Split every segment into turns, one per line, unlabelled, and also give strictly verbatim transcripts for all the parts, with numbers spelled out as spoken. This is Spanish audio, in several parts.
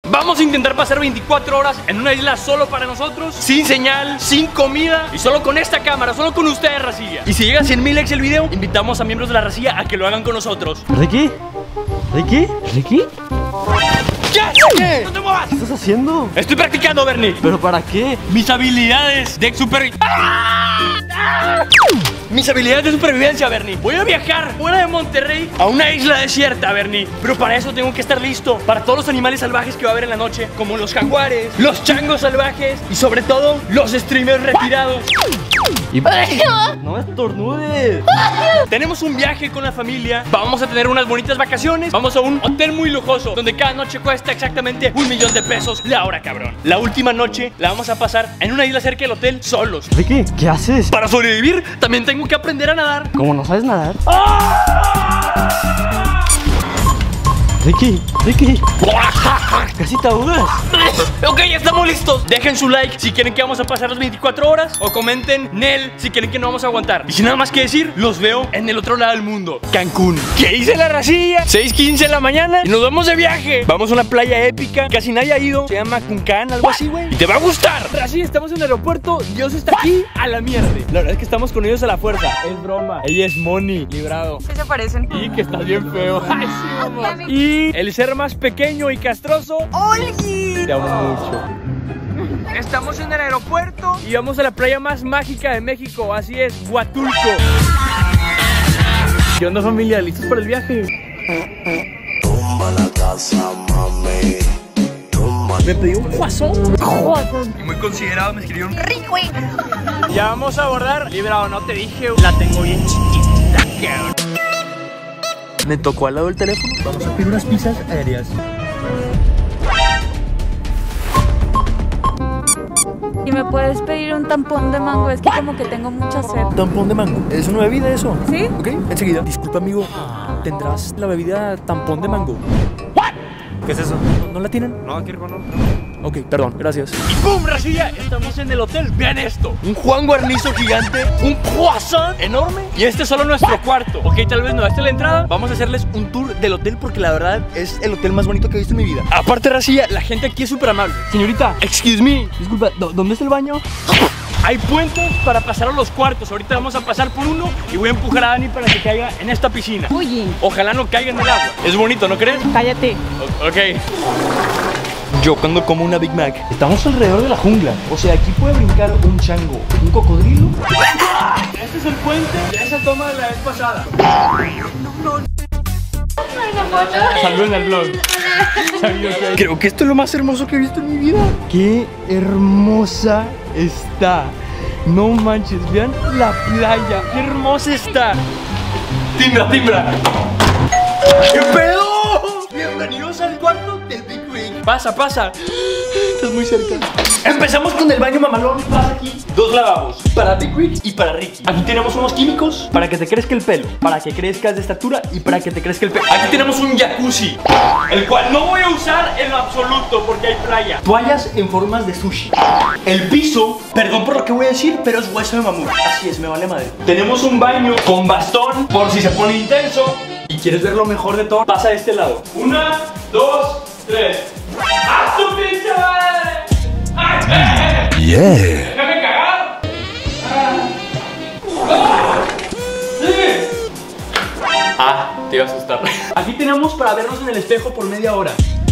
Vamos a intentar pasar veinticuatro horas en una isla solo para nosotros, sin señal, sin comida y solo con esta cámara, solo con ustedes, racilla. Y si llega a cien mil likes el video, invitamos a miembros de la racilla a que lo hagan con nosotros.
¿Ricky? ¿Ricky? ¿Ricky?
¡Ya! ¿Qué? ¡No te muevas!
¿Qué estás haciendo?
Estoy practicando, Bernie.
¿Pero para qué?
Mis habilidades de super... ¡Ah! ¡Ah! Mis habilidades de supervivencia, Bernie. Voy a viajar fuera de Monterrey a una isla desierta, Bernie. Pero para eso tengo que estar listo para todos los animales salvajes que va a haber en la noche, como los jaguares, los changos salvajes y sobre todo los streamers retirados.
Y... ¡No estornudes!
Tenemos un viaje con la familia. Vamos a tener unas bonitas vacaciones. Vamos a un hotel muy lujoso donde cada noche cuesta exactamente un millón de pesos la hora, cabrón. La última noche la vamos a pasar en una isla cerca del hotel solos.
Ricky, ¿qué haces?
Para sobrevivir también tengo que aprender a nadar.
¿Cómo no sabes nadar?
¡Ah!
Ricky, Ricky. Casi te ahogas.
Ok, ya estamos listos. Dejen su like si quieren que vamos a pasar las veinticuatro horas. O comenten Nel si quieren que no vamos a aguantar. Y sin nada más que decir, los veo en el otro lado del mundo, Cancún. ¿Qué dice la racilla? seis quince de la mañana y nos vamos de viaje. Vamos a una playa épica, casi nadie ha ido. Se llama Cuncán, algo así, güey. Y te va a gustar. Racilla, estamos en el aeropuerto. Dios está aquí a la mierda. La verdad es que estamos con ellos a la fuerza. Es broma. Ella es Moni, librado.
Sí se parecen.
Y que estás bien feo. Ay, sí, vamos. Y el ser más pequeño y castroso,
¡Oli!
te amo mucho. Estamos en el aeropuerto y vamos a la playa más mágica de México. Así es, Huatulco. ¿Qué onda, familia? ¿Listos para el viaje?
Tumba la casa, mami. Tumba.
Me pedí un croissant. Muy considerado, me escribieron rico. Ya vamos a abordar. Librado, no te dije, la tengo bien chiquita, cabrón. Me tocó al lado del teléfono. Vamos a pedir unas pizzas aéreas.
¿Y me puedes pedir un tampón de mango? Es que como que tengo mucha sed.
Tampón de mango. ¿Es una bebida eso?
¿Sí?
Ok, enseguida. Disculpa, amigo. ¿Tendrás la bebida tampón de mango? ¿Qué es eso? ¿No, ¿no la tienen?
No, aquí no.
Ok, perdón, gracias.
Y ¡pum! Racilla, estamos en el hotel. Vean esto. Un Juan Guarnizo gigante, un croissant enorme. Y este es solo nuestro cuarto. Ok, tal vez no, esta es la entrada. Vamos a hacerles un tour del hotel porque la verdad es el hotel más bonito que he visto en mi vida. Aparte, Racilla, la gente aquí es súper amable. Señorita, excuse me.
Disculpa, ¿dónde está el baño?
Hay puentes para pasar a los cuartos. Ahorita vamos a pasar por uno y voy a empujar a Dani para que caiga en esta piscina.
Oye.
Ojalá no caiga en el agua. Es bonito, ¿no crees?
Cállate.
O- ok. Yo cuando como una Big Mac.
Estamos alrededor de la jungla. O sea, aquí puede brincar un chango, un cocodrilo.
Este es el puente de esa toma de la vez pasada. Saluden al vlog. Creo que esto es lo más hermoso que he visto en mi vida.
¡Qué hermosa está! No manches, vean la playa.
¡Qué hermosa está! ¡Timbra, timbra! ¿Qué pedo? Bienvenidos al cuarto del Big Rig. Pasa, pasa. Estás muy cerca. Empezamos con el baño mamalón. Pasa aquí. Dos lavabos. Para Big Rig y para Ricky. Aquí tenemos unos químicos para que te crezca el pelo, para que crezcas de estatura y para que te crezca el pelo. Aquí tenemos un jacuzzi, el cual no voy a usar en lo absoluto porque hay playa. Toallas en formas de sushi. El piso, perdón por lo que voy a decir, pero es hueso de mamut. Así es, me vale madre. Tenemos un baño con bastón por si se pone intenso. Y quieres ver lo mejor de todo, pasa de este lado. Una, dos, tres. ¡A tu pinche madre! ¡Ay!
Yeah.
¡Déjame cagar! ¡Ah! ¡Ah! ¡Sí! Ah, te iba a asustar. Aquí tenemos para vernos en el espejo por media hora.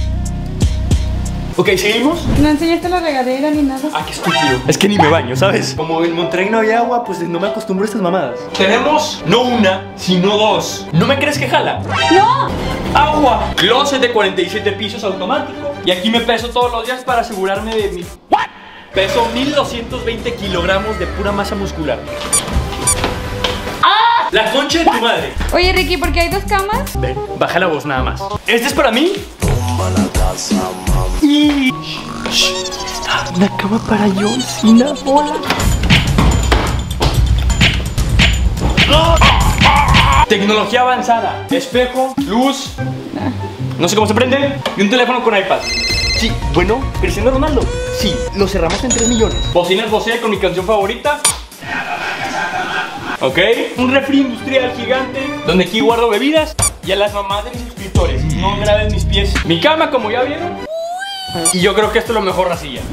Ok, ¿seguimos?
No enseñaste la regadera ni nada.
Ah, qué estúpido. Es que ni me baño, ¿sabes? Como en Monterrey no hay agua, pues no me acostumbro a estas mamadas. Tenemos no una, sino dos. ¿No me crees que jala?
¡No!
Agua. Closet de cuarenta y siete pisos automático. Y aquí me peso todos los días para asegurarme de mi... Peso mil doscientos veinte kilogramos de pura masa muscular. ¡Ah! La concha de tu madre.
Oye, Ricky, ¿por qué hay dos camas?
Ven, baja la voz nada más. ¿Este es para mí?
Tumba la casa, mami.
Y... Shh, está una cama para John Cena. Hola. Tecnología avanzada. Espejo, luz. No sé cómo se prende. Y un teléfono con iPad. Sí, bueno, Cristiano Ronaldo. Sí, lo cerramos en tres millones. Bocinas Bose con mi canción favorita. Ok, un refri industrial gigante donde aquí guardo bebidas. Y a las mamás de mis suscriptores, no graben mis pies. Mi cama, como ya vieron. Y yo creo que esto es lo mejor, Racilla.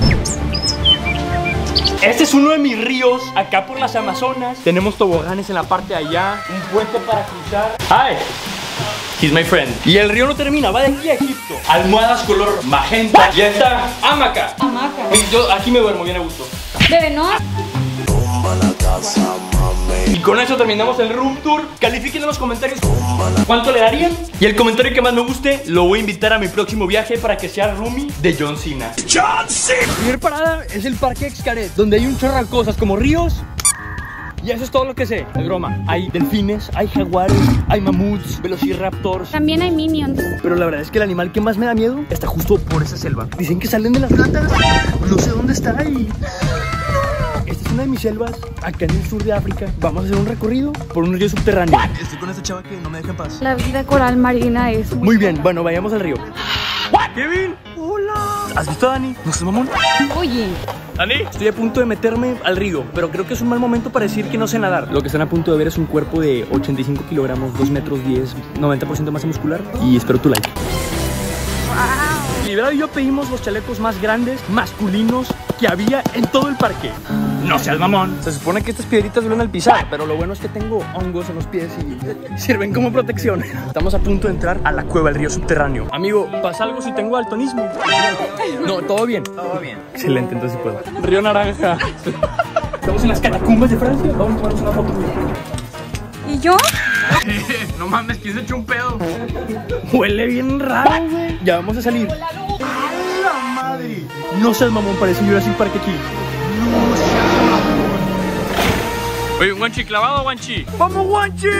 Este es uno de mis ríos, acá por las Amazonas. Tenemos toboganes en la parte de allá, un puente para cruzar. ¡Hi! He's my friend. Y el río no termina, va de aquí a Egipto. Almohadas color magenta. Ya está, hamaca.
Hamaca.
Yo aquí me duermo bien a gusto.
Bebé, ¿no?
Tumba la casa, mami.
Y con eso terminamos el room tour. Califiquen en los comentarios cuánto le darían. Y el comentario que más me guste lo voy a invitar a mi próximo viaje para que sea roomie de John Cena.
John Cena.
La primera parada es el Parque Xcaret, donde hay un chorro de cosas como ríos. Y eso es todo lo que sé. Es broma. Hay delfines, hay jaguares, hay mamuts, velociraptors.
También hay minions.
Pero la verdad es que el animal que más me da miedo está justo por esa selva. Dicen que salen de las ratas. No sé dónde está ahí. Esta es una de mis selvas, acá en el sur de África. Vamos a hacer un recorrido por un río subterráneo. Estoy con esta chava que no me deja en paz.
La vida coral marina es muy...
Muy bien, bueno, vayamos al río. Kevin, hola. ¿Has visto a Dani? ¿No es mamón?
Oye,
Dani, estoy a punto de meterme al río, pero creo que es un mal momento para decir que no sé nadar. Lo que están a punto de ver es un cuerpo de ochenta y cinco kilogramos, dos metros diez, noventa por ciento de masa muscular. Y espero tu like. Mi brado y yo pedimos los chalecos más grandes, masculinos, que había en todo el parque. No seas mamón. Se supone que estas piedritas duelen al pisar, pero lo bueno es que tengo hongos en los pies y sirven como protección. Estamos a punto de entrar a la cueva del río subterráneo. Amigo, ¿pasa algo si tengo daltonismo? No, todo bien. Todo bien. Excelente, entonces sí puedo. Río Naranja. Estamos en las catacumbas de Francia. Vamos a tomarnos una foto.
¿y yo?
No mames, ¿quién se echó un pedo? Huele bien raro, güey. Ya vamos a salir. ¡A la madre! No seas mamón, parece Jurassic Park aquí. No seas mamón. Oye, ¿un guanchi clavado, guanchi? ¡Vamos, guanchi!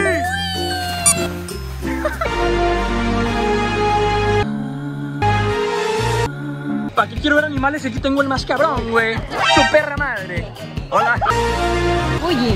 ¿Para qué quiero ver animales? Aquí tengo el más cabrón, güey. Su perra madre. Hola.
Oye.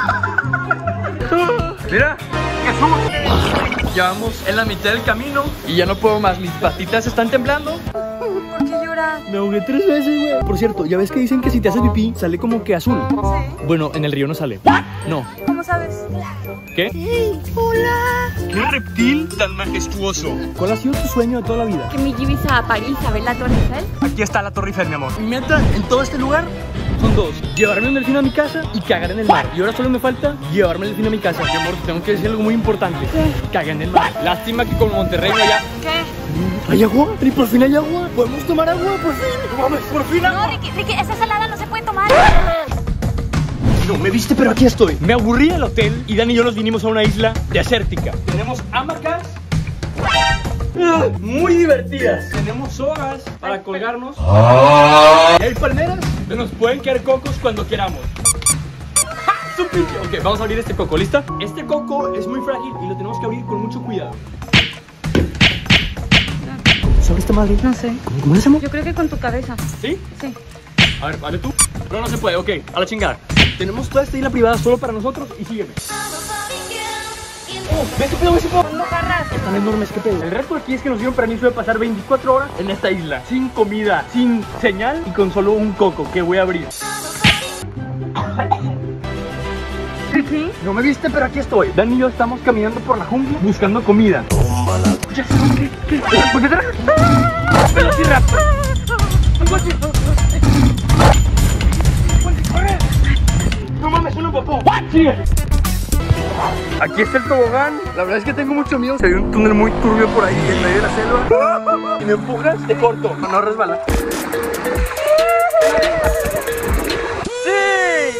Mira, ¿qué somos? Ya vamos en la mitad del camino y ya no puedo más. Mis patitas están temblando.
¿Por qué lloras?
Me ahogué tres veces, güey. Por cierto, ya ves que dicen que si te haces pipí sale como que azul.
Sí.
Bueno, en el río no sale. No.
¿Cómo sabes?
¿Qué?
Sí, hola.
¿Qué reptil tan majestuoso? ¿Cuál ha sido tu sueño de toda la vida?
Que me lleves a París a ver la Torre Eiffel.
Aquí está la Torre Eiffel, mi amor. Mi meta en todo este lugar son dos: llevarme un delfín a mi casa y cagar en el mar. Y ahora solo me falta llevarme el delfín a mi casa. Mi amor, te tengo que decir algo muy importante.
¿Qué?
Cagar en el mar. Lástima que con Monterrey no haya...
¿Qué?
¿Hay agua? ¿Y por fin hay agua? ¿Podemos tomar agua? ¿Por fin? ¡Vamos, por fin agua!
No, Ricky, Ricky, esa salada no se puede tomar.
No me viste, pero aquí estoy. Me aburrí del hotel y Dani y yo nos vinimos a una isla desértica. Tenemos hamacas muy divertidas. Tenemos sogas para colgarnos. Y hay palmeras que nos pueden caer cocos cuando queramos. ¡Ja! ¡Su pinche! Ok, vamos a abrir este coco, ¿lista? Este coco es muy frágil y lo tenemos que abrir con mucho cuidado. ¿Sobre esta madre?
No sé.
¿Cómo, cómo le hacemos?
Yo creo que con tu cabeza.
¿Sí?
Sí.
A ver, vale tú. No, no se puede, ok, a la chingada. Tenemos toda esta isla privada solo para nosotros y sígueme. Oh, ¿ves qué pedo, ves qué pedo?
No carras.
Están enormes, qué pedo. El resto aquí es que nos dieron permiso de pasar veinticuatro horas en esta isla, sin comida, sin señal y con solo un coco que voy a abrir.
¿Sí?
No me viste, pero aquí estoy. Dani y yo estamos caminando por la jungla buscando comida. ¿Ya sabes qué? ¿Qué? ¿Por qué traes? Velociraptor. ¡Corre! ¡No mames, un popó! ¡Sigue! Aquí está el tobogán. La verdad es que tengo mucho miedo. Hay un túnel muy turbio por ahí en medio de la selva. Si me empujas, te corto. No, no resbala. ¡Sí!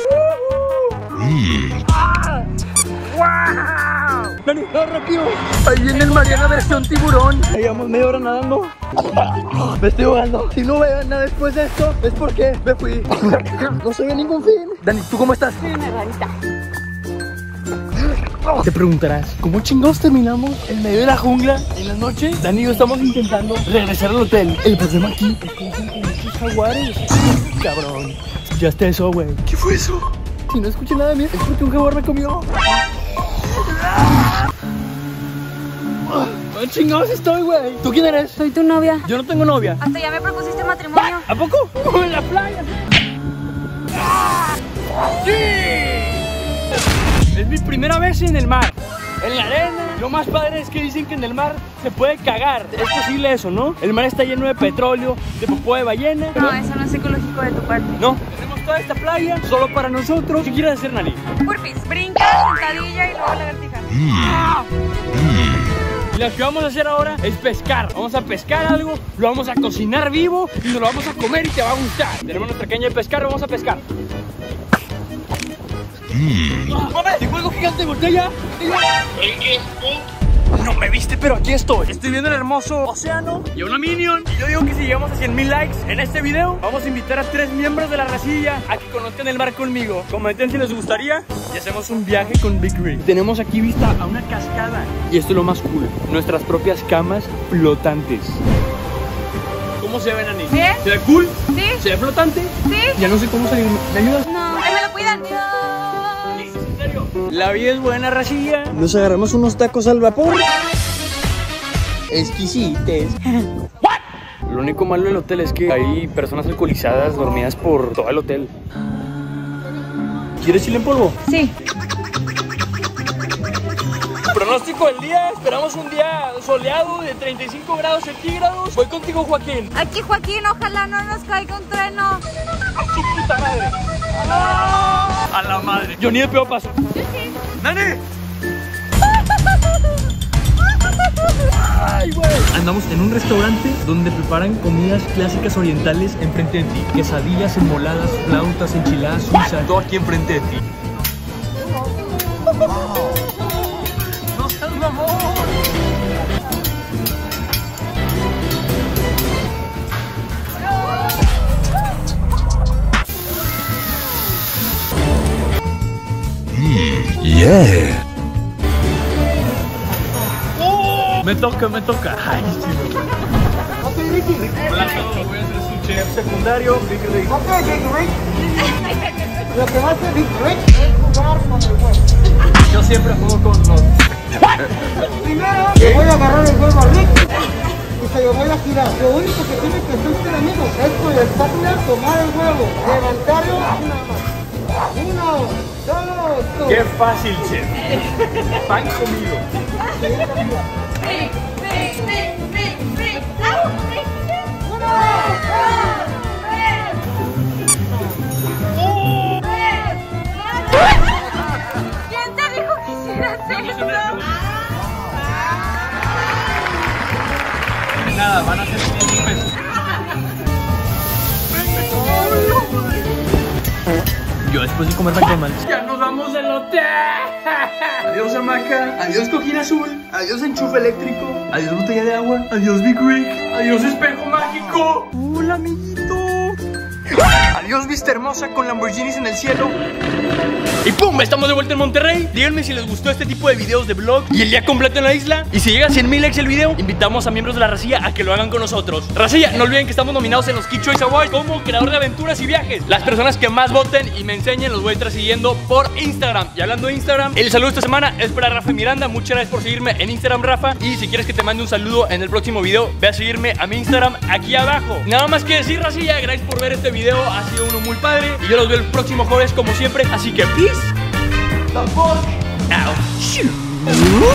¡Wow! ¡Dani, no, rápido! Ahí viene el Mariana versión tiburón. Ahí vamos media hora nadando. Me estoy ahogando. Si no veo nada después de esto, es porque me fui. No se ve ningún fin. Dani, ¿tú cómo estás?
Sí, una rarita.
Te preguntarás, ¿cómo chingados terminamos en medio de la jungla en la noche? Dani y yo estamos intentando regresar al hotel. El problema aquí es que dicen que hay muchos jaguares. Cabrón, ya está eso, güey. ¿Qué fue eso? Si no escuché nada de mí, es porque un jaguar me comió. ¿Dónde chingados estoy, güey? ¿Tú quién eres?
Soy tu novia.
Yo no tengo novia.
Hasta ya me propusiste matrimonio.
¿A poco? Como en la playa. ¡Sí! Es mi primera vez en el mar. En la arena. Lo más padre es que dicen que en el mar se puede cagar. Es posible eso, ¿no? El mar está lleno de petróleo, de popó de ballena.
No, eso no es ecológico de tu parte.
No, tenemos toda esta playa solo para nosotros. ¿Qué quieres hacer, Nani?
Burpees, brinca, sentadilla y luego lagartija.
Y lo que vamos a hacer ahora es pescar. Vamos a pescar algo, lo vamos a cocinar vivo y nos lo vamos a comer y te va a gustar. Tenemos nuestra caña de pescar, vamos a pescar. ¡Mamá! ¡Tengo algo gigante! ¡Voltea ya! No me viste, pero aquí estoy. Estoy viendo el hermoso océano y una minion. Y yo digo que si llegamos a cien mil likes en este video, vamos a invitar a tres miembros de la racilla a que conozcan el mar conmigo. Comenten si les gustaría y hacemos un viaje con Big Rig. Tenemos aquí vista a una cascada. Y esto es lo más cool, nuestras propias camas flotantes. ¿Cómo se ve, Nani?
¿Bien?
¿Se ve cool?
¿Sí?
¿Se ve flotante?
¿Sí?
Ya no sé cómo salir. ¿Me ayudas?
No, ahí me lo cuidan. Dios.
¿En serio? La vida es buena, racilla. Nos agarramos unos tacos al vapor. Exquisites. ¿What? Lo único malo del hotel es que hay personas alcoholizadas dormidas por todo el hotel. ¿Quieres chile en polvo?
Sí.
Pronóstico del día, esperamos un día soleado de treinta y cinco grados centígrados. Voy contigo, Joaquín.
Aquí, Joaquín, ojalá no nos caiga un trueno.
¡A su puta madre! ¡Ah! ¡A la madre! Yo ni de peor paso.
Yo sí.
¡Nani! ¡Ay, güey! Andamos en un restaurante donde preparan comidas clásicas orientales enfrente de ti. Quesadillas, enmoladas, flautas, enchiladas, suiza. Todo aquí enfrente de ti. ¡No seas mamón!
Yeah.
Oh, me toca, me toca. Ay, sí. Hola a todos, voy a ser su chef secundario, Big Rig.
Ok, Big Rig. Lo que hace Big Rig es jugar con el huevo.
Yo siempre juego con los...
Primero, le voy a agarrar el huevo a Rick y se lo voy a girar. Lo único que tiene que hacer usted, amigos, es con el espátula tomar el huevo, levantarlo y nada más. Uno, dos, dos.
¡Qué fácil, chef! Pan comido.
Rick, Rick, Rick, Rick, Rick. ¡Au! Rick.
Uno,
¿Quién te dijo que hicieras eso?
Nada, van a ser quinientos pesos. Yo después de comer McDonald's. ¡Ya nos vamos del hotel! Adiós hamaca, adiós cojín azul, adiós enchufe eléctrico, adiós botella de agua, adiós Big Rig, adiós espejo mágico. Hola, amiguito. Adiós vista hermosa con Lamborghinis en el cielo. Y pum, estamos de vuelta en Monterrey. Díganme si les gustó este tipo de videos de vlog y el día completo en la isla. Y si llega a cien mil likes el video, invitamos a miembros de la racilla a que lo hagan con nosotros. Racilla, no olviden que estamos nominados en los Kid Choice Awards como creador de aventuras y viajes. Las personas que más voten y me enseñen los voy a estar siguiendo por Instagram. Y hablando de Instagram, el saludo esta semana es para Rafa Miranda. Muchas gracias por seguirme en Instagram, Rafa. Y si quieres que te mande un saludo en el próximo video, ve a seguirme a mi Instagram aquí abajo. Nada más que decir, racilla, gracias por ver este video. Ha sido uno muy padre. Y yo los veo el próximo jueves como siempre. Así que peace the fuck out.